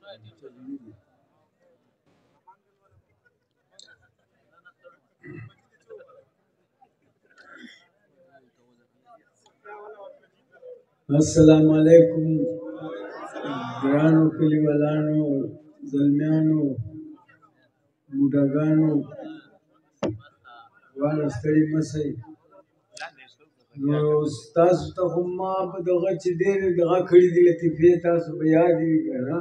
السلام علیکم ګرانو کلیوالانو زلمیانو بوډاګانو واړه ستړي مه شئ نو ستاسو ته خو ما په دغه چې ډېرې دغه کړي دي لطیفې تاسو به یاد وي که نه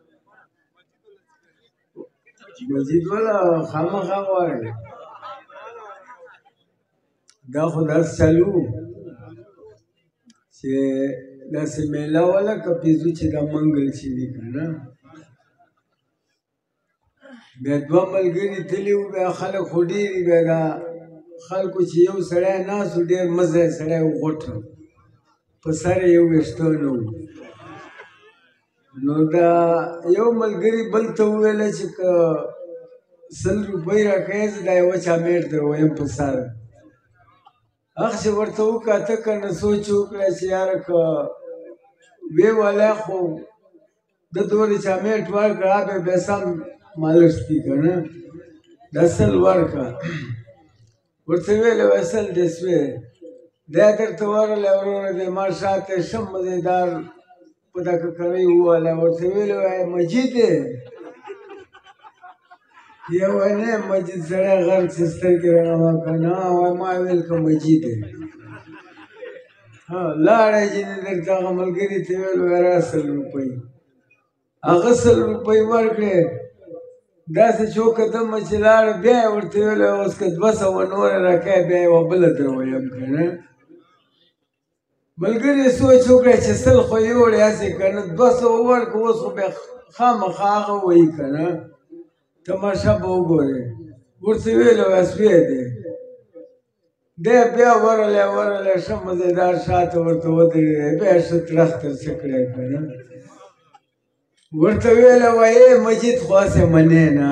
مجید والا خامخا غواړئ دا خو داسې چالو چې داسې میله والا که پیزو چې دا منګل چې دي که نه بیا دوه ملګري تللي وو بیا خلک خو ډېر بیا دا خلکو چې یو سړی ناست و ډېر مزه سړی وغوټه په سر یې یو ویښته نه و نو دا یو ملګري بل ته وویله چې که 100 روپۍ راکوې زه دا یوه چامیټ در ویم په سر هغه چې ورته وکاته که نه سوچ وکړه چې یاره که ویې والی خو ده دورې چامیټ ورکړه بیا سم مالش دي که نه دا 100 ورکړه ورته ویلې وی 100 دې سوې دی درته ورغلی وروره دی ما شاته ښه مزېدار په دا ککرۍ ووهلی ورته ویلې وی مجید دی یا وای نه مجید سړی غر چې سترګې رڼا که نه وای ما ویل که مجید دی لاړی چې درته هغه ملګري ته ویل وی را 100 روپۍ هغه 100 روپۍ ورکړې داسې چې وکتمه چې لاړه بیا یې ورته ویلې اوس که 200 نوره راکوې بیا یوه بله در ویم که نه ملګري سوچ وکړی چې 100 خو یې وړې هسې که نه 200 ورکړه اوس خو بیا خامخا هغه وایي که نه تماشا به وګورې ورته ویلې وی سوی دی دی بیا ورغلی ښه مزېدار شاته ورته ودرېدی بیا ښه ترخ ترڅه کړی که نه ورته ویله وایې مجید خو هسې منې نه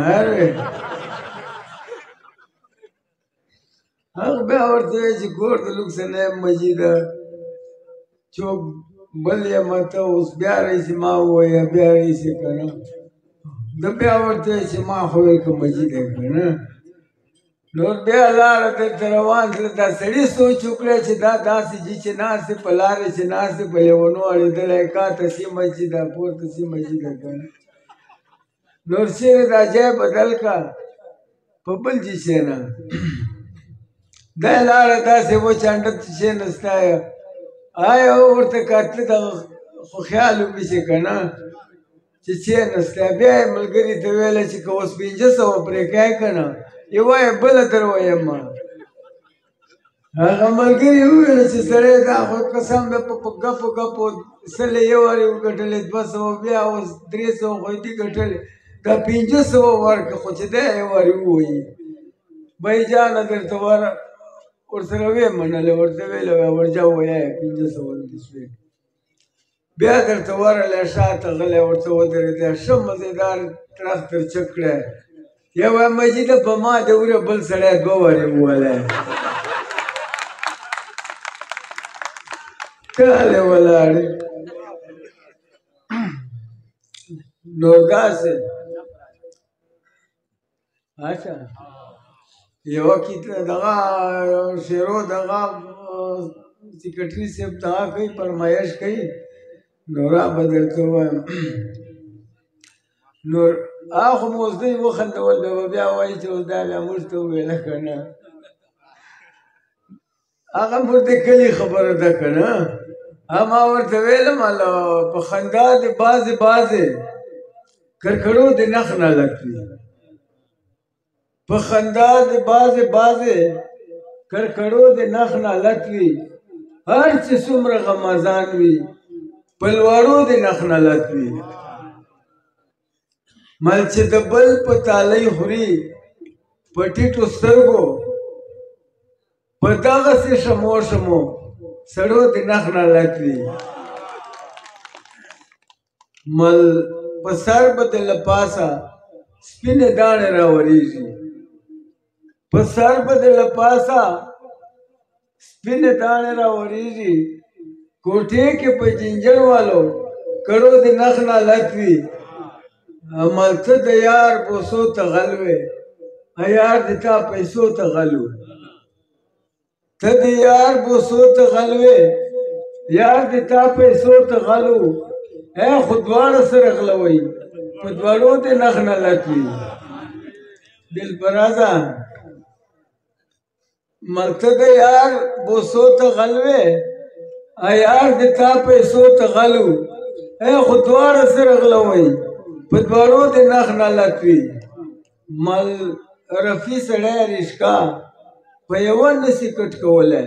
هغه بیا ورته ویل چې کور ته لږ څه نه یم مجیده څوک بل یمه ته اوس بیا راشي ما ووایه بیا راشي که نه ده بیا ورته ویل چې ما خو ویل که مجید دی که نه نور بیا لاړه دلته روان تله دا سړي سوچ وکړی چې دا داسې دي چې ناست دی په لارې چې ناست دی په لیونو اړېدلی کاته سیمه چې ده پورته سیمه چې ده که نه نور چېرې دا ځای بدل که په بل چې کښېنه دی لاړه داسې وچ انډه ته کښېنستی آیا ورته کتله دغه خو خیال وکړي چې که نه چې کښېنستی بیا یې ملګري ته ویله چې که اوس 500 پرې کوې که نه یوه یې بله در ویم هغه ملګري وویله چې سړی دا خو قسم دی په ګپو ګپو 100 یې ورې وګټلې 200 بیا اوس 300 خو دي ګټلې دا 500 ورکړه خو چې دی یې ورې ووایي بهی جانه درته ورسره ویې منلې ورته ویلې وی ورجه ووایه 500 دې شوې بیا درته ورغلی شاته غلی ورته ودرېدی ښه مزېدار ترخ ترچک کړی یا وای مجیده په ما د وره بل سړی 2 ورې ووهلی کالې ولاړې نو داسې اچھا یوه دغه شعرو دغه سیکرټري صاحب دغه کوي فرمایش کوي نو را به درته ووایم نو هغه خو مو اوس دوی وخندول بیا به بیا وایي چې اوس دا بیا موږ ته وویله که نه هغه موږ د کلي خبره ده که نه ما ورته ویلم په خندا د بعضې کرکړو د نخ نه لک وي په خندا د بعضې کرکړو د نخ نه لک وي هر چې څومره غمازان وي په لوړو د نخ نه لک وي مل چې د بل په تالی خوري په ټیټو سترګو په دغسې شمو سړو د نخ نه لک وي مل په سر به د له پاسه سپینې داڼې راورېږي په سر به د له پاسه سپینې داڼې راورېږي کوټې کې په جنجر والو کړو د نخ نه لک وي عمل ته د یار بوسو ته غلوې یار د تا پیسو ته غلو ته د یار بوسو ته غلوې یار د تا پیسو ته غلو خو دواړه سره غلوئ په دواړو دې نخ نه لټوي دلبرازه ملته د یار بوسو ته غلوې یار د تا پیسو ته غلو خو دواړه سره غلوئ په دواړو دې نخ نه لټوي مل رفي سړی رشکا په یوه نسي کټ کولی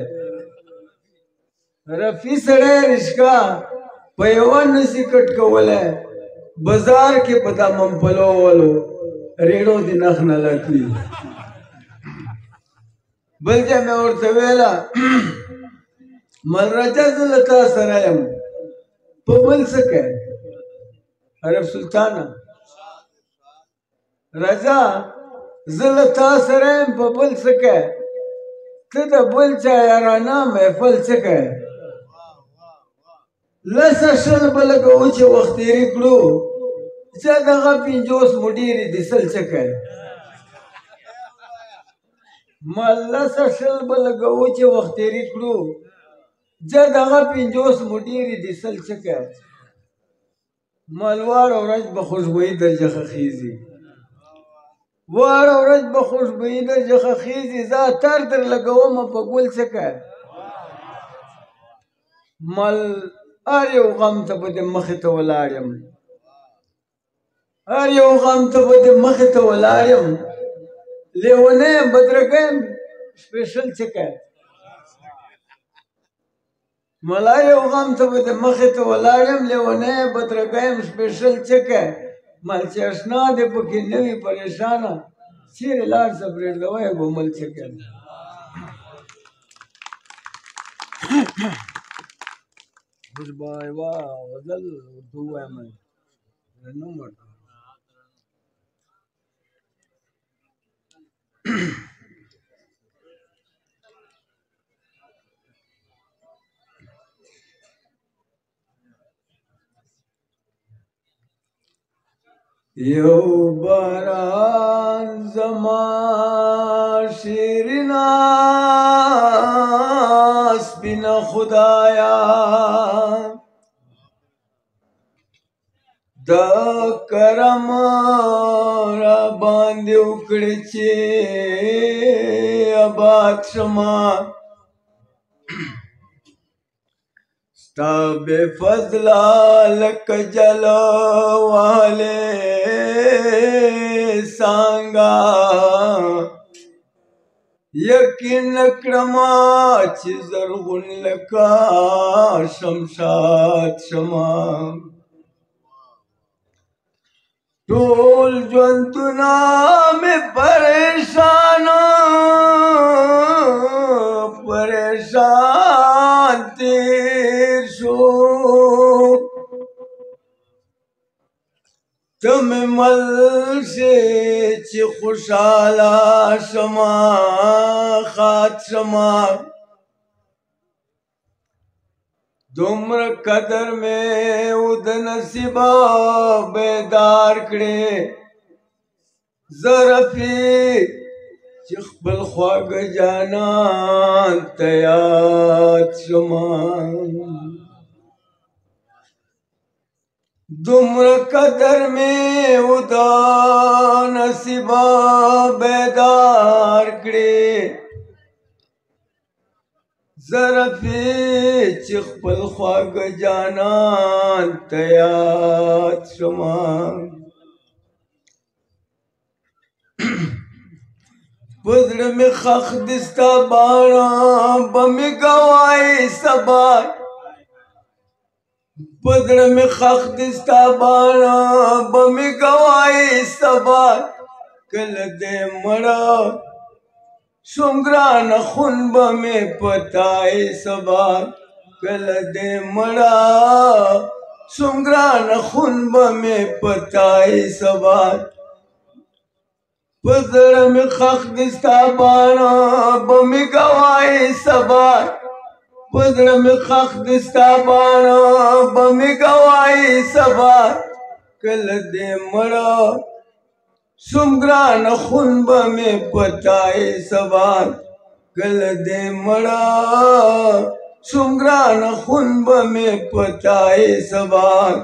رفي سړی رشکا په یوه نسي کټ کولی بازار کې په دا ممپلو ولو ریړو دې نخ نه لټوي بل ځای مې ورته ویله ملرجه زه له تا سره یم په بل څه کوې عرب سلطانه رضا زه له تا سره یم په بل څه کوې ته د بل چا یارانه محفل څه کوې لسه شل به لګوو چې وخت تېرې کړو چې دغه 50 مو ډېرې دي سل څه کوې ما لسه شل به لګوو چې وخت تېرې کړو چې دغه 50 مو ډېرې دي سل څه کوې ما لوړه ورځ به خوشبويي درجه خخیزي واړه ورځ به خوشبويي درجه خخیزي زه اتر در لګومه په ګل څه کوې مل هر یو غم ته به دې مخې ته ولاړ یم هر یو غم ته به دې مخې ته ولاړ یم لیونی یم بدرګه یم سپېشل څه کوې ملا یو غم ته به دې مخې ته ولاړ یم لیونی یم بدرګه یم سپېشل څه کوې مل چې اشنا دې پکې نه وي پریشانه چیرې لاړ شه پرېږدوی به مل څه کوې اوس به یوه غزل ورته ووایم نوم ورته یو باران زما شیرنا سپینا خدایا دا کرم را باندې وکړې چې آباد شمه ستا بے فضلا لکه جلواله سانګه یقین کړما چې زرغون لکه شمشاد شمه ټول ژوندونه مې پریشان تیر شو ته مې مل شې چې خوشحاله شمه ښاد شمه دومره قدر مې و د نصیبه بیدار کړې زه رفي چې خپل خواږه جانان ته یاد شمه دومره قدر مې و د نصیبه بیدار کړې زه رفي چې خپل خواږه جانان ته یاد شمه په زړه مې ښخ دي ستا باڼه به مې ګواهي سبا په زړه مې ښخ دي ستا باڼه به مې ګواهي سبا کله دې مړه شوم ګرانه خون به مې پتاي سبا کله دې مړه شوم ګرانه خون به مې پتاي سبا په زړه مې ښخ دي ستا باڼه به مې ګواهي سبا په زړه مې ښخ دي ستا باڼه به مې ګواهي سبا کل دے مڑا سمگران خون میں پتائے سوال کل دے مڑا سمگران خون میں پتائے سوال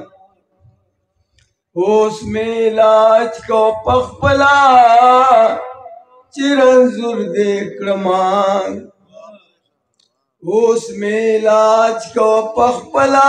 اس میں علاج کو پخپلا چرنزور دیکھ رمان اس میں علاج کو پخپلا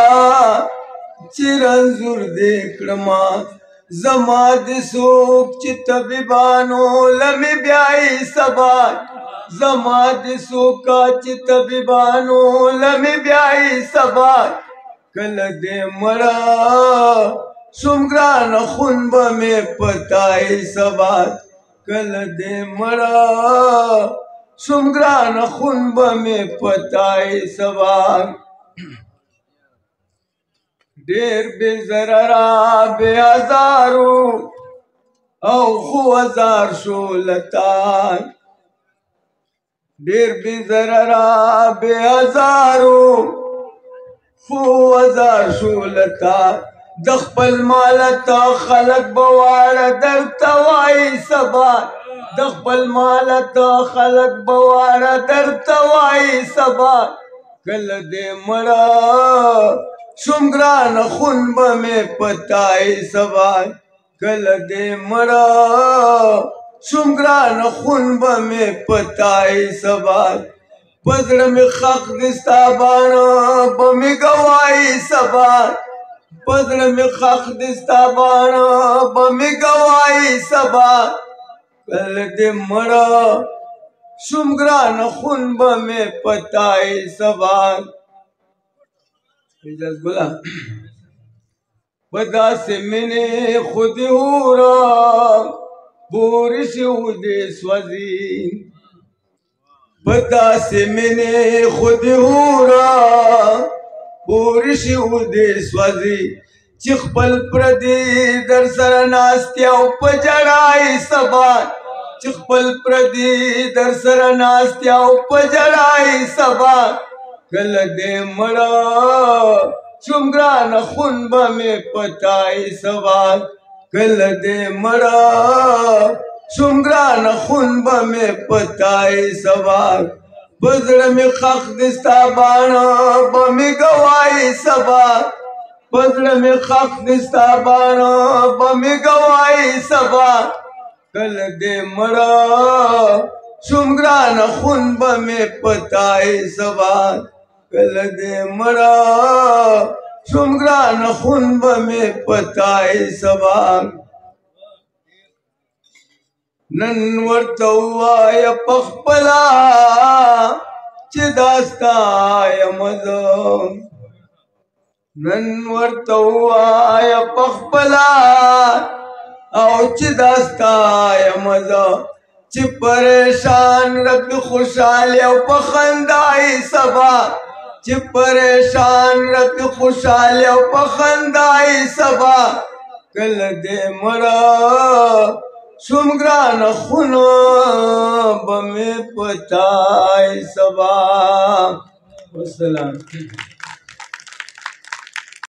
چرنزور دیکھ رمان زما دی سوک چی طبیبانو لمی بیائی سبان زما دی سوکا چی طبیبانو لمی بیائی سبان کل دے مڑا سمگران خون میں پتائی سبان کل دے مڑا سمگران خون میں پتائی سبان دیر بے ضررا بے ہزارو او خو ہزار شولتان دیر بے ضررا بے ہزارو خو ہزار شولتان دخپل مالتا خلق بوار در توائی سبان دخپل مالتا خلق بوار در توائی سبان کل دے مڑا سمگران خون میں پتائی سوال کل دے مڑا سمگران خون میں پتائی سوال پزر میں خاک دستا بانا بمی گوائی سوال پزر میں خاک دستا بانا بمی گوائی سوال کل دے مڑا سمگران خون میں پتائی سوال پدا سے میں نے خود ہورا بورش دے سوزی پدا سے میں نے خود ہورا بورش دے سوزی چخ پل پردی در سرناستیاو پجڑائی سبان چخ پل پردی در سرناستیاو پجڑائی سبان کل دے مڑا سمگران خون میں پتائی سوال کل دے مڑا سمگران خون میں پتائی سوال بزر میں خاک دستا بانا بمی گوائی سوال بزر میں خاک دستا بانا بمی گوائی سوال کل دے مڑا سمگران خون میں پتائی سوال کل دے مڑا سمگران خون میں پتائی سوال نن ورطوائی پخپلا چی داستائی مزم نن ورطوائی پخپلا او چی داستائی مزم چی پریشان رب خوشحالی او پخندائی سبا چی پریشان رب خوشحالی او پخندائی سبا کل دے مڑا سمگران خون بمی پتائی سبا والسلام